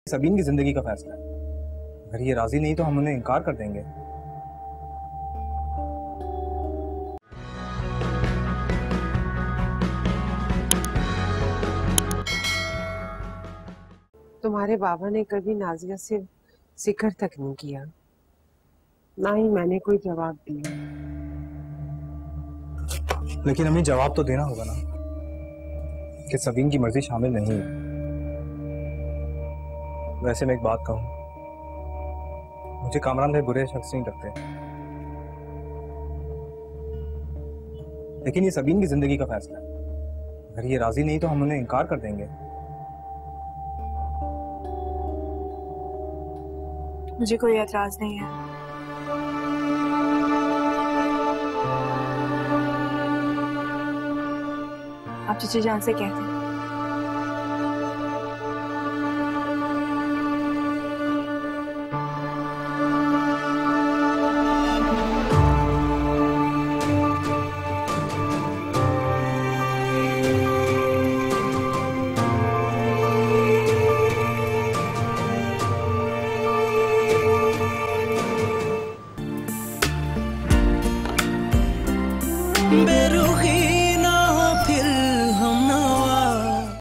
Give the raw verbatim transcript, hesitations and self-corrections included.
सबीन की जिंदगी का फैसला है। अगर ये राजी नहीं तो हम उन्हें इनकार कर देंगे। तुम्हारे बाबा ने कभी नाजिया से जिक्र तक नहीं किया, ना ही मैंने कोई जवाब दिया। लेकिन हमें जवाब तो देना होगा ना कि सबीन की मर्जी शामिल नहीं है। वैसे मैं एक बात कहूं, मुझे कामरान भाई बुरे शख्स नहीं लगते, लेकिन ये सबीन की जिंदगी का फैसला है। अगर ये राजी नहीं तो हम उन्हें इनकार कर देंगे। मुझे कोई एतराज नहीं है। आप चीची जान से कहते हैं। बेरुखी